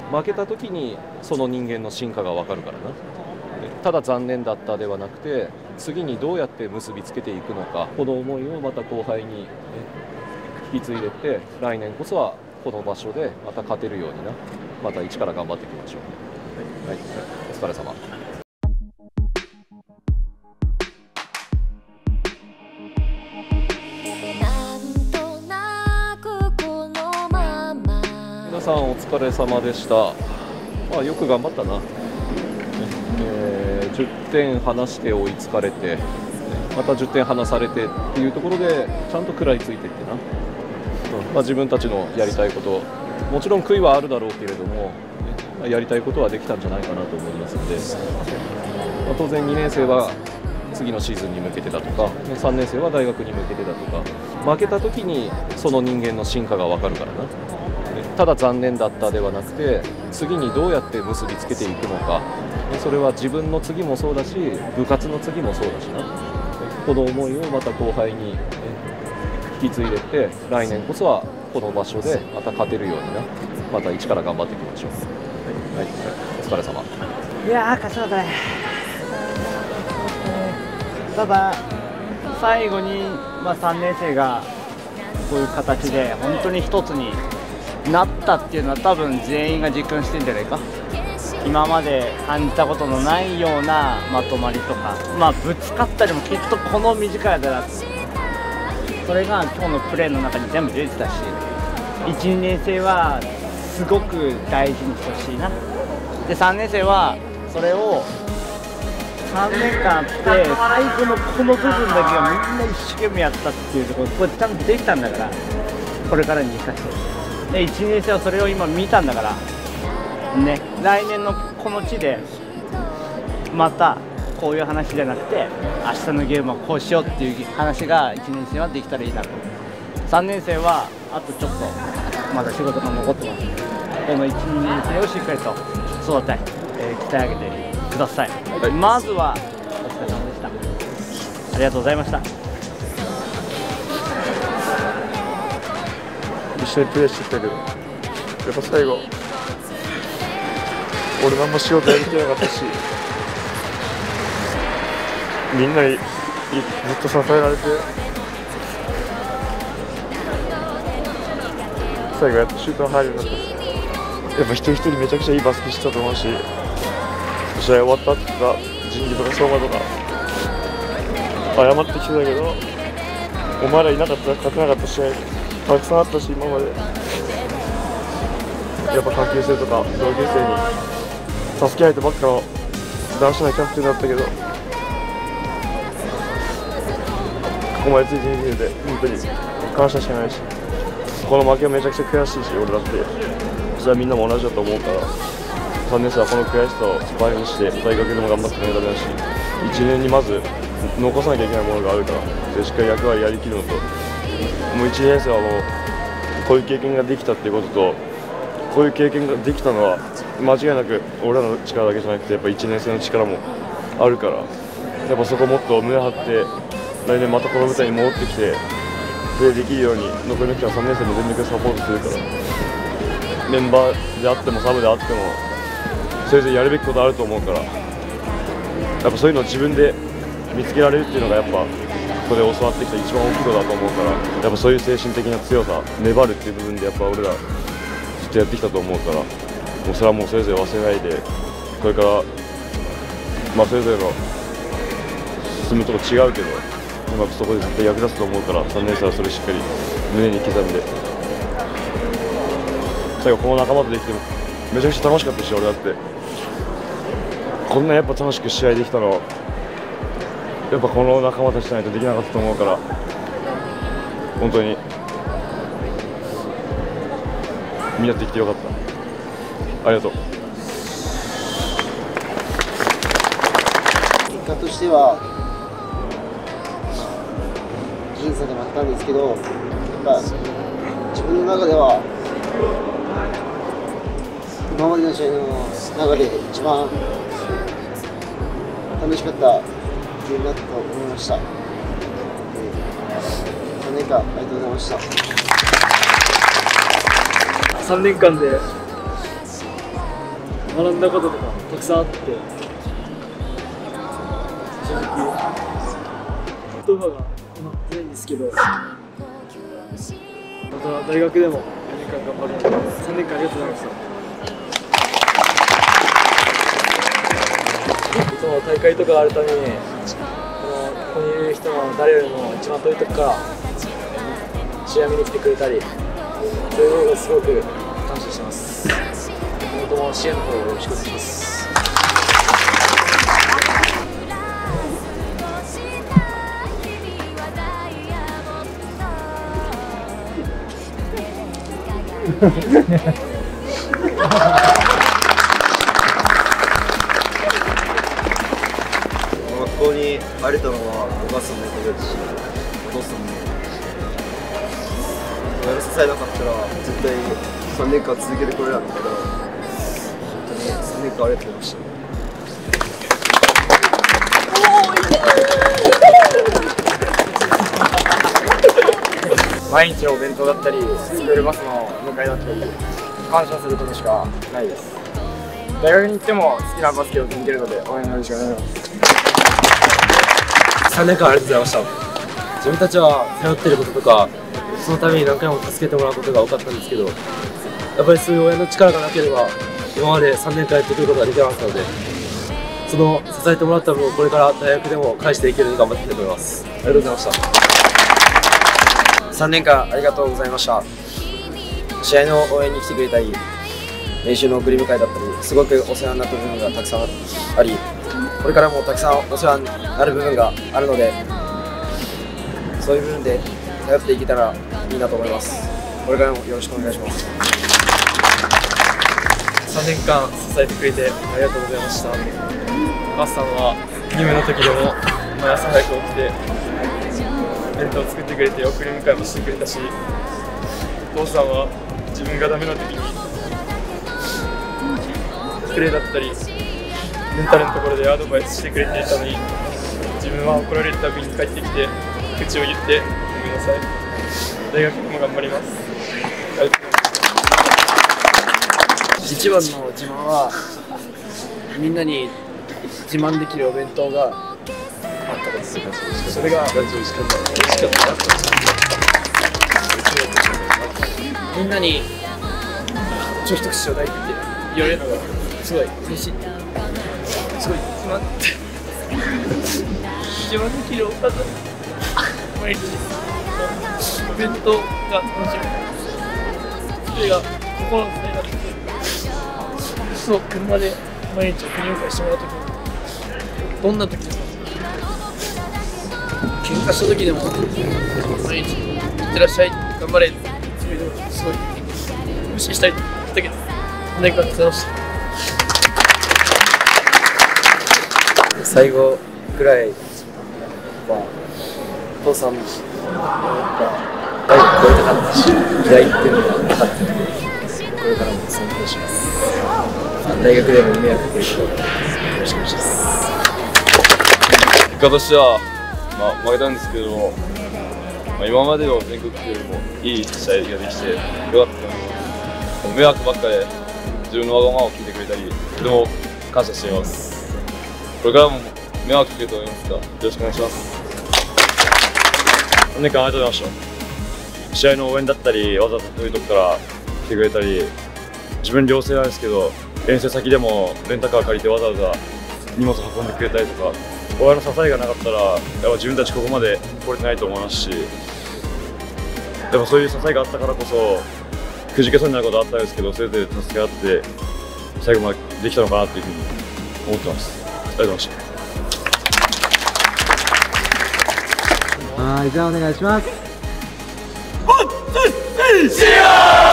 負けた時にその人間の進化が分かるからな。ただ残念だったではなくて、次にどうやって結びつけていくのか、この思いをまた後輩に引き継いでって、来年こそはこの場所でまた勝てるようにな、また一から頑張っていきましょう。はい、お疲れ様。皆さんお疲れ様でした。よく頑張ったな。10点離して追いつかれて、また10点離されてっていうところでちゃんと食らいついてってな、自分たちのやりたいこと、もちろん悔いはあるだろうけれども、やりたいことはできたんじゃないかなと思いますので、当然2年生は次のシーズンに向けてだとか、3年生は大学に向けてだとか、負けた時にその人間の進化が分かるからな。ただ残念だったではなくて、次にどうやって結びつけていくのか、それは自分の次もそうだし、部活の次もそうだしな、この思いをまた後輩に引き継いでって、来年こそはこの場所でまた勝てるようにな、また一から頑張っていきましょう。はい、お疲れ様。 いやー、勝ちましたね。ただ最後に、3年生がこういう形で本当に一つになったっていうのは、多分全員が実感してるんじゃないか。今まで感じたことのないようなまとまりとか、ぶつかったりもきっとこの短い間だって、それが今日のプレーの中に全部出てたし、1、2年生はすごく大事にしてほしいな。で3年生はそれを3年間あって、最後のこの部分だけがみんな一生懸命やったっていうところ、これちゃんとできたんだから、これからに生かしてで、1、2年生はそれを今見たんだからね、来年のこの地でまたこういう話じゃなくて、明日のゲームはこうしようっていう話が1年生はできたらいいなと。3年生はあとちょっとまだ仕事が残ってますので、この1、2年生をしっかりと育て、鍛え上げてください。まずはお疲れ様でした。ありがとうございました。 一緒にプレーしてきたけど、やっぱ最後俺何も仕事やりきれなかったし、みんなにずっと支えられて、最後やっとシュートが入るようになったし、やっぱ一人一人めちゃくちゃいいバスケしてたと思うし、試合終わったって言った仁義とか相馬とか謝ってきてたけど、お前らいなかったら勝てなかった試合たくさんあったし、今までやっぱ下級生とか同級生に助けられてばっかの男子のキャプテンだったけど、ここまでついてきてて本当に感謝しかないし、この負けはめちゃくちゃ悔しいし、俺だってそれはみんなも同じだと思うから、3年生はこの悔しさを倍にして大学でも頑張ってくれたらし、1年にまず残さなきゃいけないものがあるから、でしっかり役割やりきるのと、もう1年生はもうこういう経験ができたっていうことと、こういう経験ができたのは間違いなく俺らの力だけじゃなくて、やっぱ1年生の力もあるから、やっぱそこをもっと胸張って来年またこの舞台に戻ってきてプレーできるように、残りの期間3年生も全力でサポートするから、メンバーであってもサブであってもそれぞれやるべきことあると思うから、やっぱそういうのを自分で見つけられるっていうのがやっぱここで教わってきた一番大きいことだと思うから、やっぱそういう精神的な強さ、粘るっていう部分でやっぱ俺らずっとやってきたと思うから、もうそれはもうそれぞれ忘れないで、これからそれぞれの進むとこ違うけど、そこで絶対役立つと思うから、3年生はそれしっかり胸に刻んで、最後この仲間とできてめちゃくちゃ楽しかったし、俺だってこんなやっぱ楽しく試合できたのやっぱこの仲間たちじゃないとできなかったと思うから、本当にみんなできてよかった。ありがとう。 結果としては僅差でもあったんですけど、やっぱ自分の中では今までの試合の中で一番楽しかったゲームだったと思いました。3年間ありがとうございました。 3年間で学んだこととかたくさんあって、正直言葉がうまくないんですけど、また大学でも4年間頑張るので、3年間ありがとうございました。いつも大会とかあるために、ここにいる人の誰よりも一番遠いとこから試合見に来てくれたり、そういうのがすごく感謝してます。今後とも支援の方よろしくお願いします。 ここに入れたのはお母さんのおかげですし、お父さんも支えなかったら絶対3年間続けてこれなんだけど、本当に3年間ありがとうございました。 毎日のお弁当だったり、スクールバスの迎えだったり、感謝することしかないです。大学に行っても好きなバスケを続けるので、応援よろしくお願いします。 3年間ありがとうございました。自分たちは頼っていることとか、そのために何回も助けてもらうことが多かったんですけど、やっぱりそういう親の力がなければ今まで3年間やってくることができなかったので、その支えてもらった分をこれから大学でも返していけるように頑張っていきたいと思います。ありがとうございました。 3年間ありがとうございました。試合の応援に来てくれたり、練習の送り迎えだったり、すごくお世話になった部分がたくさんあり、これからもたくさんお世話になる部分があるので、そういう部分で頼っていけたらいいなと思います。これからもよろしくお願いします。 3年間支えてくれてありがとうございました。お母さんは任務の時でも毎朝早く起きて弁当を作ってくれて送り迎えもしてくれたし、お父さんは自分がダメな時にプレーだったりメンタルのところでアドバイスしてくれていたのに、自分は怒られるたびに帰ってきて口を言ってごめんなさい、大学も頑張ります。 一番の自慢はみんなに自慢できるお弁当があったことです。それが美味しかった。みんなにちょ一口ちょうだいって言われるのがすごい嬉しい。すごい自慢できるおかず、毎日お弁当が楽しみ。それが心の支えになってくる。そう、車で毎日送り迎えしてもらうときも、どんなときでも喧嘩したときでも毎日いってらっしゃい、頑張れって言ってくれて、すごい無視したいって言ったけど、3年間手伝いました。 最後くらいはお父さんも大学超えたかったし、嫌いっていうのが分かったので、これからも尊敬します。大学でも迷惑かける人をよろしくお願いします。 結果としては、負けたんですけども、今までの全国よりもいい試合ができてよかったと思います。迷惑ばっかで自分のわがままを聞いてくれたり、とても感謝しています。これからも迷惑かけると思いますが、よろしくお願いします。3年間ありがとうございました。試合の応援だったり、わざわざ遠いとこから来てくれたり、自分寮生なんですけど、遠征先でもレンタカー借りてわざわざ荷物運んでくれたりとか、親の支えがなかったらやっぱ自分たちここまで来れてないと思いますし、でもそういう支えがあったからこそくじけそうになることあったんですけど、それで助け合って最後までできたのかなというふうに思ってます。ありがとうございました。 はい、じゃあお願いします。 試合